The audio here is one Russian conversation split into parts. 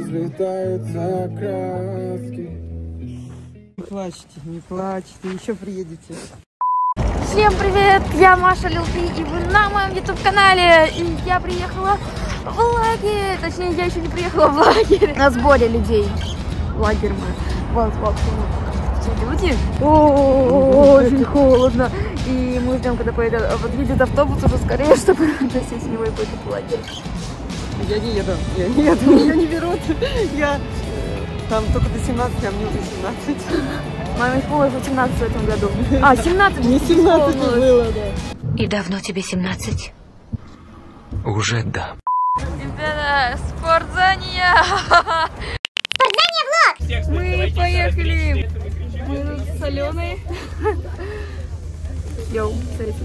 разлетаются краски. Не плачьте, еще приедете. Всем привет, я Маша Лилпи, и вы на моем YouTube-канале. И я приехала в лагерь, точнее, я еще не приехала в лагерь. На сборе людей. Лагерь мы. Вот, люди. Очень холодно. И мы ждем, когда подъедет автобус уже скорее, чтобы сесть с него и пойти в лагерь. Я не еду, меня не берут. Я там только до 17, а мне уже 17. Маме исполнилось 18 в этом году. А, 17? Не 17 было, да. И давно тебе 17? Уже да. Ребята, спортзание! Спортзание влог! Мы поехали! Мы тут с Аленой. Йоу, смотрите.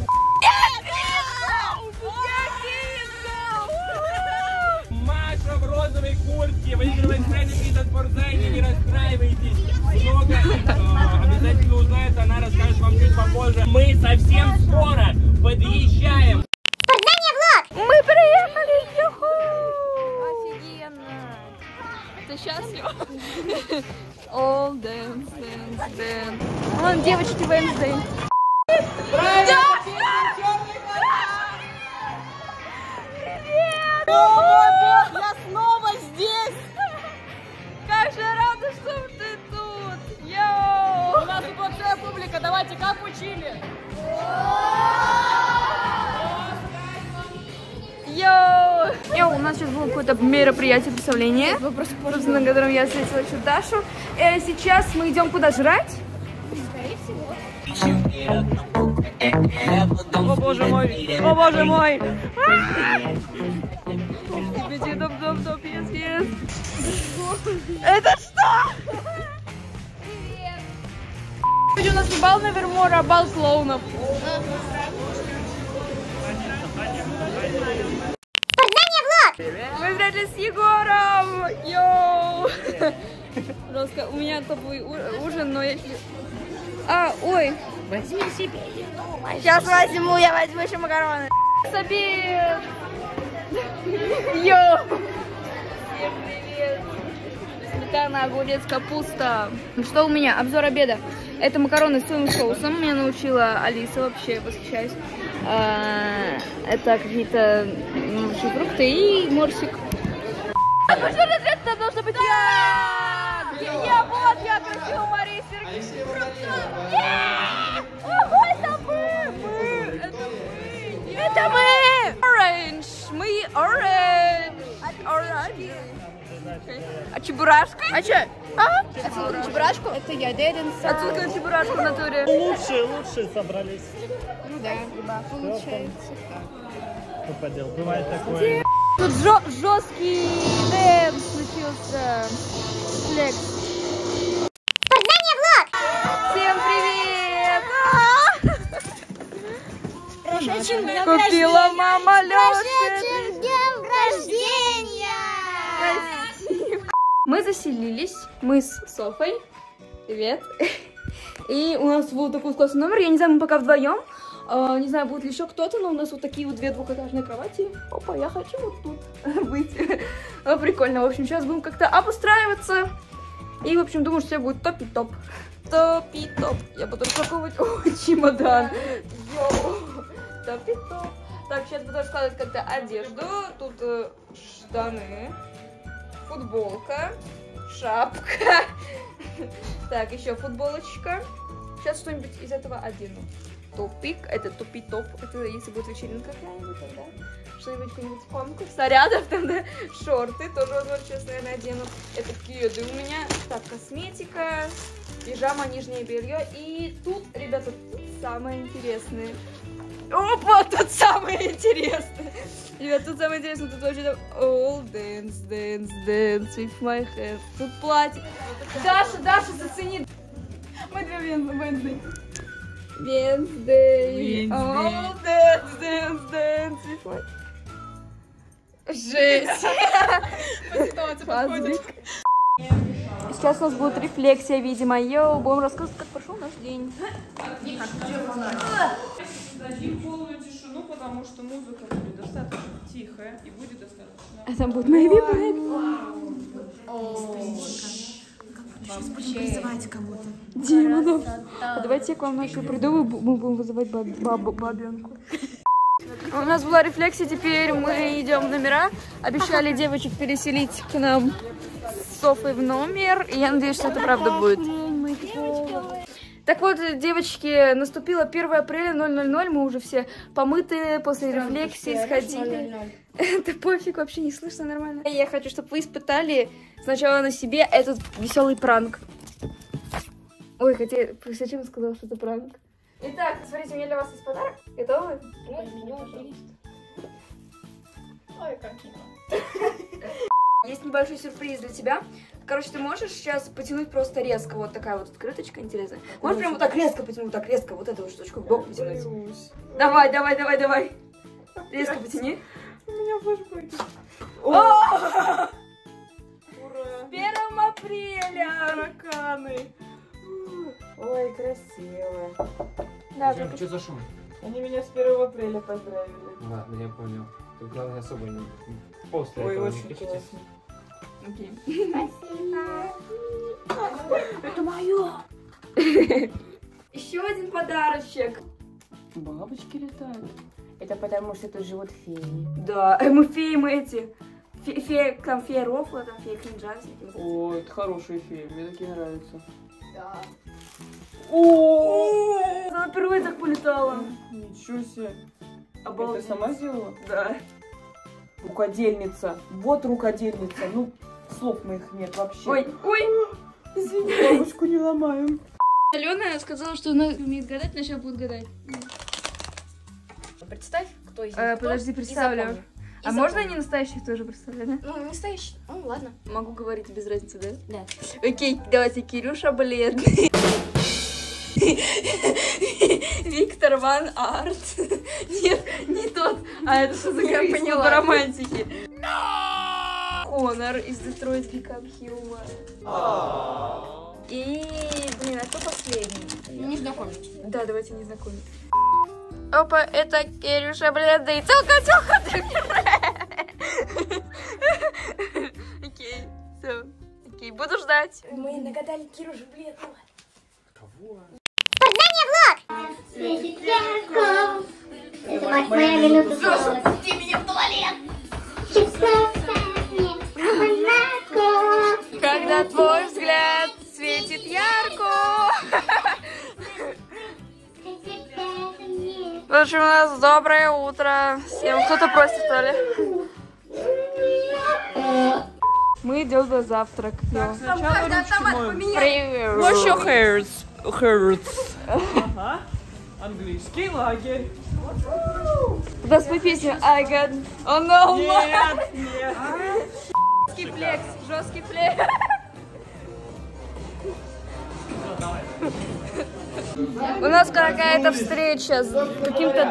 Маша в розовой куртке, выигрывает праздники от спортзания, не расстраивайтесь. Много обязательно узнает, она расскажет вам чуть попозже. Мы совсем скоро подъезжаем. Спортзание влог! Мы приехали! Юху! Офигенно! Ты счастлив? All dance, dance, dance. Вон девочки Wednesday. О мой бог, я снова здесь! Как же рада, что ты тут! Йоу! У нас тут большая публика, давайте, как учили? Йоу! У нас сейчас было какое-то мероприятие, представление, на котором я встретила еще Дашу. И сейчас мы идем куда жрать? О боже мой! О боже мой! Доп, yes. Это что? Сегодня у нас не бал Невермора, а бал клоунов. Мы встретились с Егором! Йоу! Просто у меня топовый ужин, но я... ой! Возьми себе. Сейчас возьму, я возьму еще макароны. Обед! Йоу! Всем привет! Сметана, огурец, капуста. Что у меня? Обзор обеда. Это макароны с соевым соусом. Меня научила Алиса, вообще восхищаюсь. Это какие-то фрукты и морсик. Это должно быть я! Вот я, красивая Мария Сергеевна! Ого, это мы! Это мы! Оранж! Мы оранж! Оранж! А чебурашка? А че? Отсылка на чебурашку? Это я, Деденса. Отсылка на чебурашку в натуре. Лучшие собрались. Ну да, получается. Что поделать, бывает такое. Тут жесткий дэнс случился. Флекс. Спортзание влог! Всем привет! Прошедшим днем купила рождения! Мама Лёше! Днем рождения! Спасибо! Мы заселились, мы с Софой. Привет! И у нас вот такой классный номер. Я не знаю, мы пока вдвоем. Не знаю, будет ли еще кто-то, но у нас вот такие вот две двухэтажные кровати. Опа, я хочу вот тут быть. Прикольно. В общем, сейчас будем как-то обустраиваться. И, в общем, думаю, что все будет топи-топ. Топи-топ. Я буду распаковывать чемодан. Йоу. Топи-топ. Так, сейчас буду раскладывать как-то одежду. Тут штаны, футболка, шапка. Так, еще футболочка. Сейчас что-нибудь из этого одену. Топик, это топи-топ, это если будет вечеринка какая-нибудь, тогда что-нибудь, какой-нибудь конкурс, нарядов, тогда шорты, тоже, возможно, сейчас, наверное, одену. Это кеды у меня, так, косметика, пижама, нижнее белье, и тут, ребята, тут самое интересное. Опа, тут самое интересное. Ребят, тут самое интересное, тут вообще-то all dance, dance, dance with my hair. Тут платье. Даша, зацени. Мы две Wednesday. Wednesday. Oh, dance with my... Жесть. Сейчас у нас будет рефлексия, видимо. Йоу, будем рассказывать, как прошел наш день. Дадим полную тишину, потому что музыка будет достаточно тихая и будет достаточно. Это будет maybe break. Демонов. А давайте я к вам ночью приду, мы будем вызывать бабенку. У нас была рефлексия, теперь мы идем в номера. Обещали девочек переселить к нам с Софой в номер. И я надеюсь, что это правда будет. Так вот, девочки, наступило 1 апреля 0:00. Мы уже все помытые, после рефлексии сходили. Это пофиг, вообще не слышно нормально. Я хочу, чтобы вы испытали сначала на себе этот веселый пранк. Ой, хотя, зачем я сказала, что это пранк? Итак, смотрите, у меня для вас есть подарок. Готовы? Ой, как мило. Есть небольшой сюрприз для тебя. Короче, ты можешь сейчас потянуть просто резко. Вот такая вот открыточка интересная. Можешь прям вот так резко потянуть, вот так резко. Вот эту вот штучку в бок потянуть. Давай. Резко потяни. У меня флешбеки. Ура! 1 апреля! Тараканы. Ой, красиво. Да, Что за шум? Они меня с 1 апреля поздравили. Ладно, я понял. Тут главное особо не... После Ой, этого не очень кричите. классно. окей. Это мое. Еще один подарочек. Бабочки летают. Это потому, что тут живут феи. Да, мы феи, мы эти. Фея, там фея рофла, там фея кринжа. О, это хорошие феи, мне такие нравятся. Да. О, Она впервые так полетала. ничего себе. Обалдеть. Ты сама сделала? Да. Рукодельница. Вот рукодельница. Ну, слов моих нет вообще. Ой, извини, бабушку не ломаем. Алена сказала, что она умеет гадать, но сейчас будет гадать. Представь, кто из них Подожди, представлю. А можно не настоящих тоже представлять, да? Ну, настоящий. Ну, ладно. Могу говорить без разницы, да? Да. Окей, давайте. Кирюша бледный. Виктор Ван Арт. Нет, не тот. А это что за служба романтики? Конор из Detroit Become Human. И, блин, а кто последний? Не знакомить. Да, давайте не знакомить. Опа, это Кирюша бледный. Тёлка. Окей, все. Окей, буду ждать. Мы нагадали Кирюшу бледного. Кого? Моя минута слова. Иди меня в туалет! Когда твой взгляд светит ярко. В общем, у нас доброе утро. Всем кто-то просит, что ли? Мы идем на завтрак. Сначала ручки моем. Привет. Wash your hairs. Ага. Английский лагерь. Куда спой песню I got... Oh no, Нет. жесткий флекс, жесткий флекс. У нас какая-то встреча с каким-то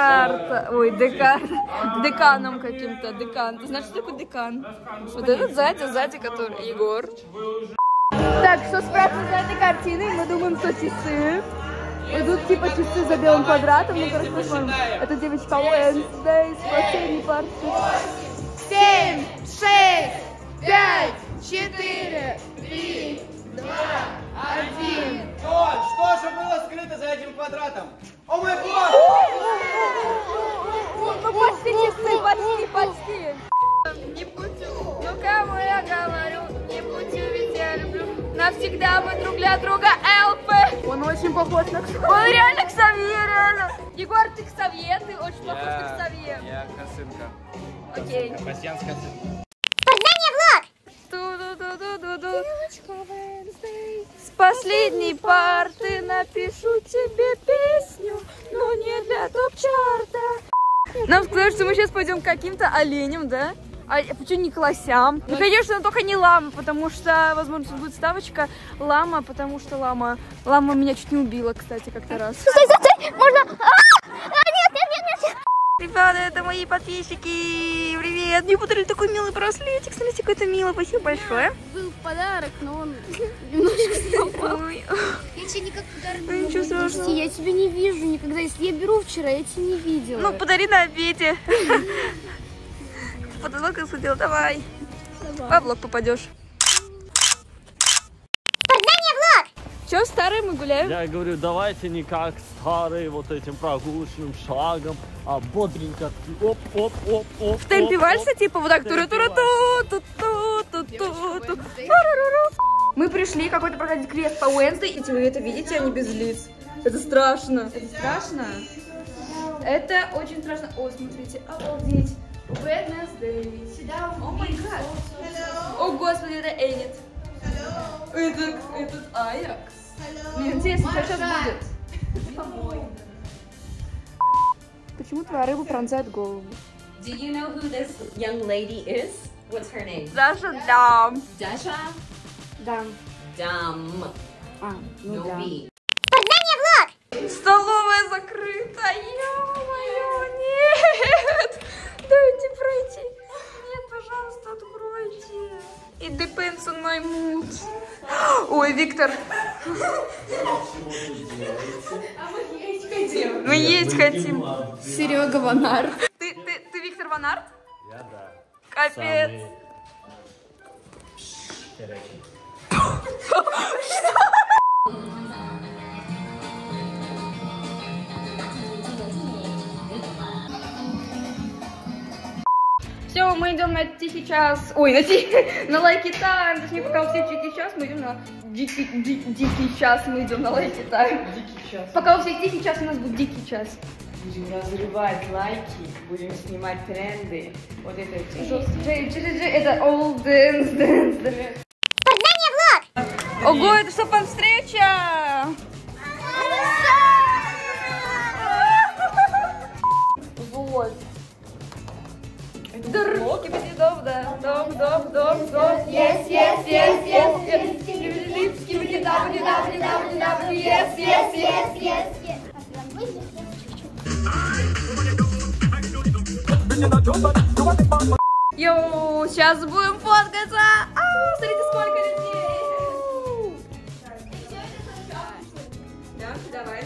деканом каким-то, декан. Ты знаешь, что такое декан? Вот этот сзади, который Егор. Так, что спрятано за этой картиной? Мы думаем, что часы. Идут типа часы за белым квадратом. Ну, короче, посмотрим. Это девочка Wednesday с последней партии. 7, 6, 5, 4, 3, 2, 1. Что же было скрыто за этим квадратом? О мой бог! Ну почти часы, почти. Не путю, ну кому я говорю, не путю, ведь я люблю. Навсегда мы друг для друга ЛП. Он очень похож на Ксавье. Он реально Ксавье, реально. Егор, ты Ксавье, ты очень похож на Ксавье. Я косынка. Окей. Басьян с косынкой. Ту-ду-ду-ду-ду-ду. С последней парты напишу тебе песню, но не для топ-чарта. Нам сказали, что мы сейчас пойдем к каким-то оленям, да? А почему не к лосям? Ну, конечно, только не лама, потому что, возможно, будет ставочка лама, потому что лама меня чуть не убила, кстати, как-то раз. Стой, можно... Нет. Ребята, это мои подписчики. Привет. Мне подарили такой милый браслетик. Смотрите, какой-то милый. Спасибо большое. Был подарок, но он немножко сломал. Ой. Я тебе никак подарок Ну, не ничего могу отнести. страшного. Я тебя не вижу никогда. Если я беру вчера, я тебя не видела. Ну, подари на обеде. В потолок я судил. Давай. Во влог попадешь. Все, старые мы гуляем. Я говорю, давайте не как старые, вот этим прогулочным шагом, а бодренько. Оп-оп-оп-оп. В темпе вальса, типа вот так. Мы пришли какой-то проходить квест по Уэнсдей, и вы это видите, они без лиц. Это страшно. Это страшно? Это очень страшно. О, смотрите, обалдеть. Wednesday. О май гад. О, господи, это Энит. Этот Аякс. Мне интересно, что сейчас будет. Почему твоя рыба пронзает голову? Do you know who this young lady is? What's her name? Даша Дам. Dasha? Дам. Dam. Ну No да. B. Столовая закрыта. Ё-моё, нет. Дайте пройти. Нет, пожалуйста, откройте. It depends on my mood. Ой, Виктор. Мы есть хотим. Серега Ванар. Ты Виктор Ванарт? Я да. Капец. Все, мы идем на тихий час. Ой, на лайки тайм. Точнее, пока у всех тихий час, мы идем на дикий час. Мы идем на лайки тайм. Дикий час. Пока у всех тихий час, у нас будет дикий час. Будем разрывать лайки, будем снимать тренды. Вот это Это all dance. Ого, это что, фан-встреча? Вот. Дом, да. Дом. Yes. Йоу, сейчас будем фоткаться. Смотрите, сколько людей. Да, давай.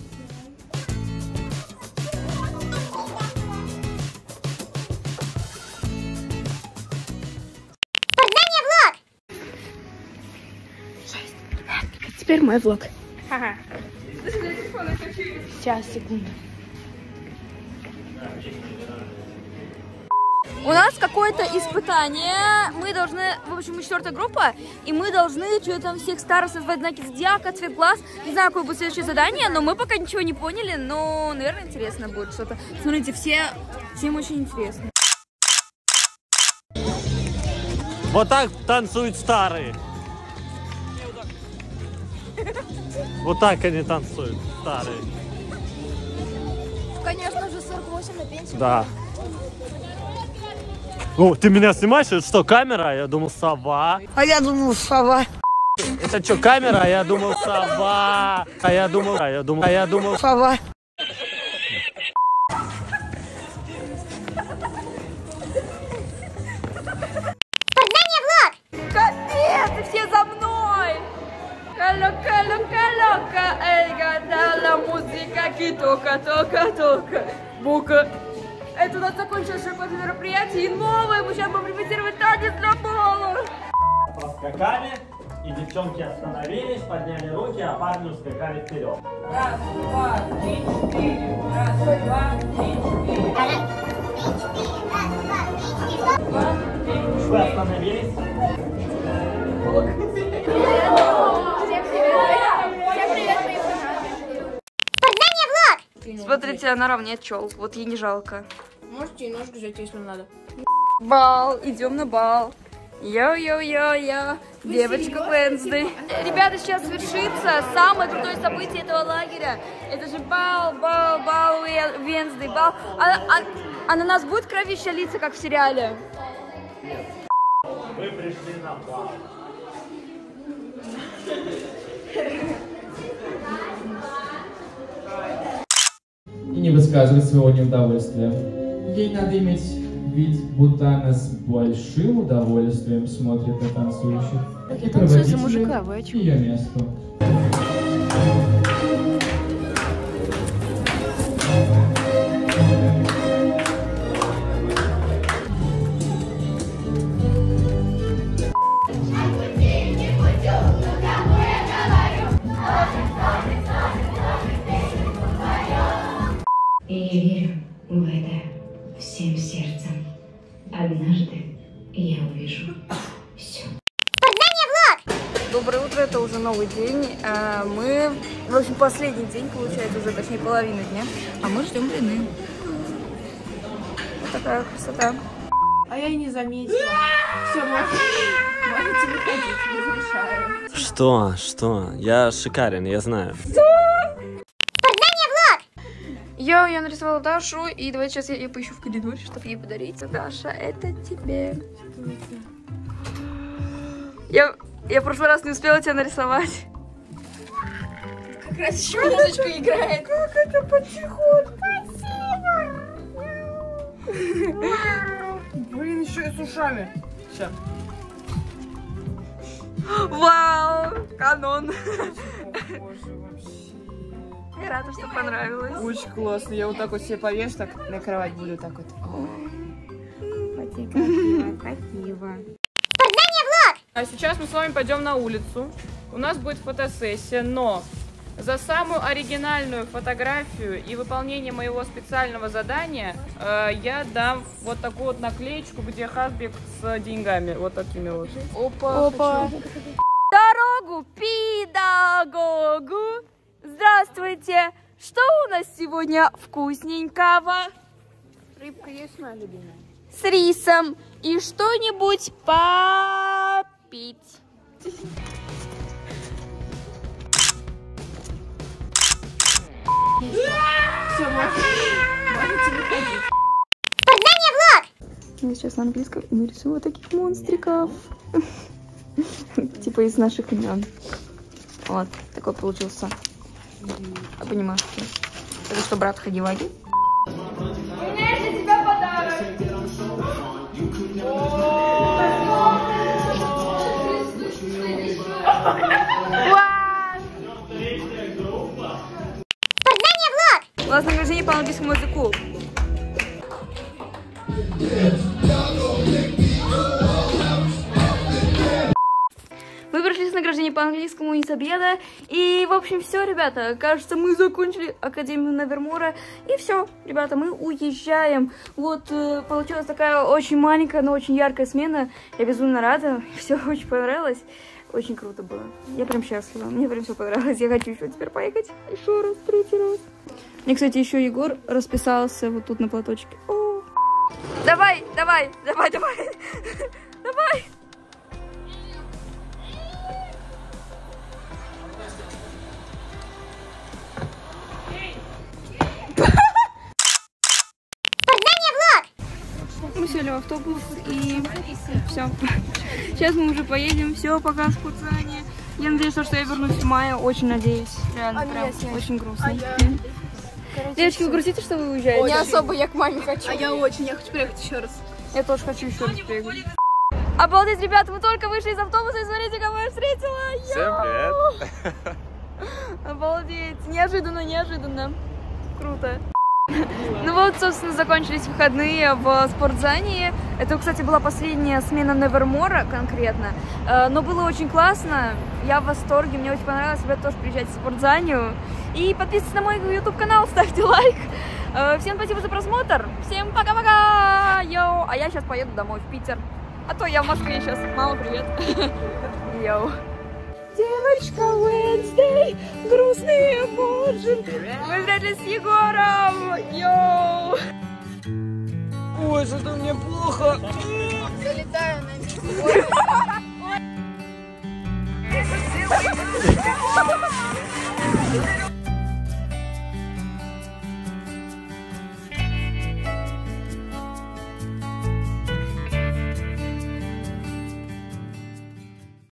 Теперь мой влог. Ага. Сейчас, секунду. У нас какое-то испытание. Мы должны, в общем, мы 4-я группа, и мы должны что-то там всех старостов назвать, знаки зодиака, цвет глаз. Не знаю, какое будет следующее задание, но мы пока ничего не поняли, но, наверное, интересно будет что-то. Смотрите, всем очень интересно. Вот так танцуют старые. Вот так они танцуют, старые. Конечно же, 48 на пенсию. Да. Ну, ты меня снимаешь? Это что, камера? Я думал, сова. А я думал, сова. Это что, камера? Я думал, сова. А я думал, Сова. Капец, все за мной! Калока, эй, гадала, музыка, тока. Бука. Это у нас закончилось какое-то мероприятие, и новое, мы сейчас будем репетировать танец для бала. Поскакали, и девчонки остановились, подняли руки, а парни ускакали вперед. Раз, два, три, четыре. Раз, два, три, четыре. Вы остановились. Смотрите, она равняет челку, вот ей не жалко. Можете немножко взять, если надо. Бал, идем на бал. Йо-йо-йо-йо, девочка Wednesday. Ребята, сейчас свершится самое крутое событие этого лагеря. Это же бал, Wednesday, бал. А на нас будет кровища лица, как в сериале? Вы пришли на бал. И не высказывать своего неудовольствия. Ей надо иметь вид, будто она с большим удовольствием смотрит на танцующих. И проводить ее месту. Однажды я увижу все. Доброе утро, это уже новый день. Мы, в общем, последний день, получается, уже точнее половина дня. А мы ждем блины. Вот такая красота. А я и не заметила. Все, можете выходить, разрешаю. Что? Я шикарен, я знаю. Я нарисовала Дашу, и давай сейчас я поищу в коридоре, чтобы ей подарить. Даша, это тебе. Я в прошлый раз не успела тебя нарисовать. Как раз еще музычка играет. Как это потихоньку. Спасибо. Блин, еще и с ушами. Сейчас. Вау, канон. Боже, вообще. Я рада, что понравилось. Очень классно. Я вот так вот себе повешу, так на кровать буду так вот. Красиво. А сейчас мы с вами пойдем на улицу. У нас будет фотосессия, но за самую оригинальную фотографию и выполнение моего специального задания я дам вот такую вот наклеечку, где Хазбик с деньгами. Вот такими вот. Опа. Дорогу педагогу. Здравствуйте. Что у нас сегодня вкусненького? Рыбка есть моя любимая? С рисом. И что-нибудь попить. Все, можете выходить. Я сейчас на английском и нарисую вот таких монстриков. Типа из наших имен. Вот, такой получился. Понимашки. Это что, брат Хаги-Ваги? У меня есть для тебя подарок. У нас награждение по английскому языку. Мы пришли с награждения по английскому из обеда. И, в общем, все, ребята. Кажется, мы закончили Академию Невермора. И все, ребята, мы уезжаем. Вот, получилась такая очень маленькая, но очень яркая смена. Я безумно рада. Все очень понравилось. Очень круто было. Я прям счастлива. Мне прям все понравилось. Я хочу еще теперь поехать. Еще раз, третий раз. Мне, кстати, еще Егор расписался вот тут на платочке. О! Давай. Давай. Мы сели в автобус и все. Сейчас мы уже поедем. Все, пока, спортзание. Я надеюсь, что я вернусь в мае. Очень надеюсь. Реально, прям очень грустно. Девочки, вы грустите, что вы уезжаете? Не особо, я к маме хочу. Я хочу приехать еще раз. Я тоже хочу еще раз приехать. Обалдеть, ребята, мы только вышли из автобуса и смотрите, кого я встретила. Всем привет. Обалдеть. Неожиданно. Круто. Ну вот, собственно, закончились выходные в спортздании. Это, кстати, была последняя смена Невермора конкретно. Но было очень классно. Я в восторге, мне очень понравилось. Ребята, тоже приезжайте в спортзданию. И подписывайтесь на мой YouTube-канал, ставьте лайк. Всем спасибо за просмотр. Всем пока-пока. Йоу. А я сейчас поеду домой в Питер. А то я в Москве сейчас. Мама, привет. Йоу. Девочка Wednesday, грустные эмоджи. Мы встретились с Егором. Йоу. Ой, что-то мне плохо. Залетаю на